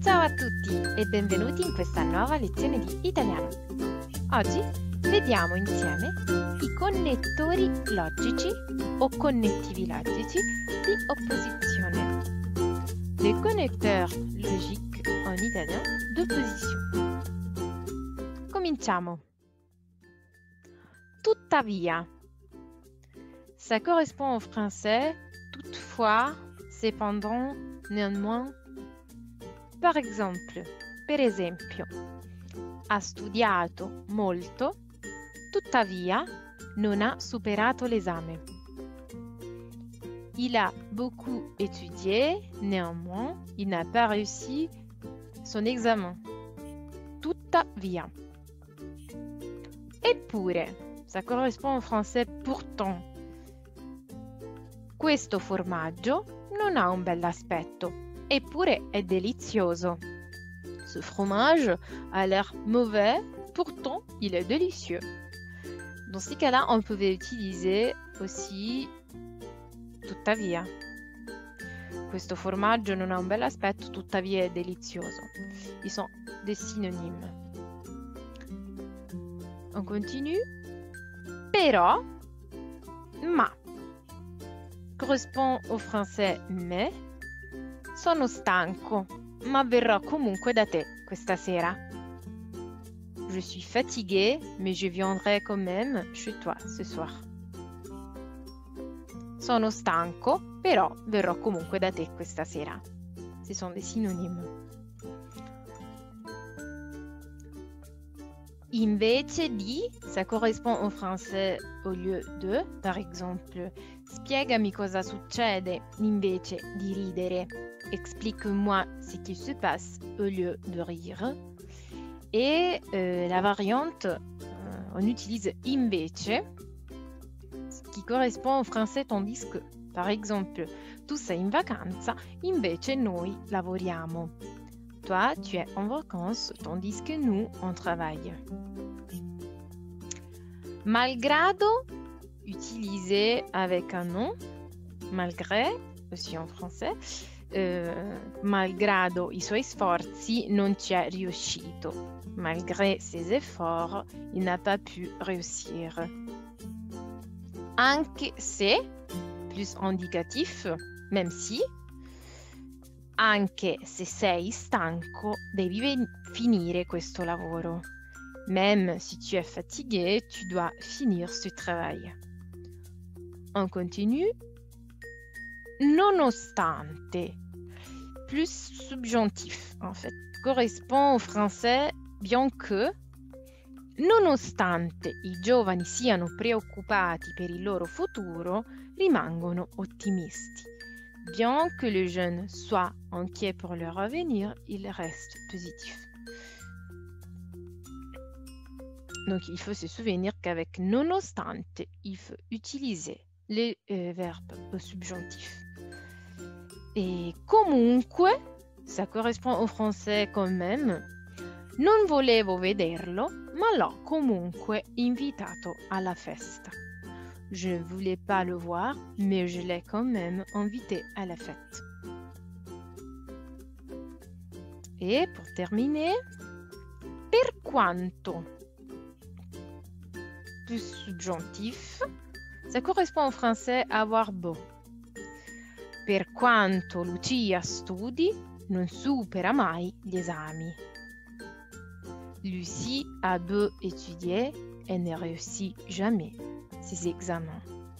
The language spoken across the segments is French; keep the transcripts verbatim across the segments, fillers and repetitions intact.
Ciao a tutti e benvenuti in questa nuova lezione di italiano. Oggi vediamo insieme i connettori logici o connettivi logici di opposizione. Les connecteurs logiques en italien d'opposition. Cominciamo. Tuttavia. Ça correspond au français toutefois, cependant, néanmoins. Par exemple, per esempio, ha studiato molto, tuttavia non ha superato l'esame. Il a beaucoup étudié, néanmoins, il n'a pas réussi son examen. Tuttavia. Eppure, ça correspond au français pourtant. Questo formaggio non ha un bell'aspetto. Eppure è delizioso. Ce fromage a l'air mauvais, pourtant il est délicieux. Dans ces cas-là, on pouvait utiliser aussi tuttavia. Questo formaggio non ha un bel aspetto, tuttavia è delizioso. Ils sont des synonymes. On continue. Però, ma, correspond au français mais. Sono stanco, ma verrò comunque da te questa sera. Je suis fatiguée, mais je viendrai quand même chez toi ce soir. Sono stanco, però verrò comunque da te questa sera. Ce sont des synonymes. Invece di, ça correspond au français au lieu de, par exemple, spiegami cosa succede invece di ridere. Explique-moi ce qui se passe au lieu de rire. Et euh, la variante, euh, on utilise invece, ce qui correspond au français tandis que. Par exemple, tu sei in vacanza, invece noi lavoriamo. Toi, tu es en vacances, tandis que nous, on travaille. Malgrado, utilisé avec un nom, malgré, aussi en français. Euh, malgrado i suoi sforzi non ci è riuscito. Malgré ses efforts, il n'a pas pu réussir. Anche se, plus indicatif, même si. Anche se sei stanco, devi finire questo lavoro. Même si tu es fatigué, tu dois finir ce travail. On continue. Nonostante. Plus subjonctif, en fait. Correspond au français bien que. Nonostante i giovani siano preoccupati per il loro futuro, rimangono ottimisti. Bien que les jeunes soient inquiets pour leur avenir, ils restent positifs. Donc, il faut se souvenir qu'avec nonostante, il faut utiliser les euh, verbes au subjonctif. Et comunque, ça correspond au français quand même. Non volevo vederlo, ma l'ho comunque invitato alla festa. Je ne voulais pas le voir, mais je l'ai quand même invité à la fête. Et pour terminer, per quanto, plus subjonctif, ça correspond au français avoir beau. Per quanto Lucia studi, non supera mai gli esami. Lucie a beau étudier, elle ne réussit jamais ses examens.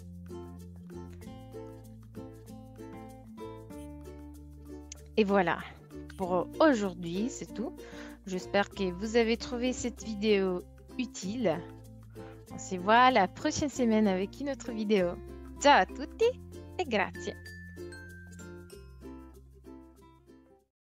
Et voilà, pour aujourd'hui, c'est tout. J'espère que vous avez trouvé cette vidéo utile. On se voit la prochaine semaine avec une autre vidéo. Ciao a tutti e grazie!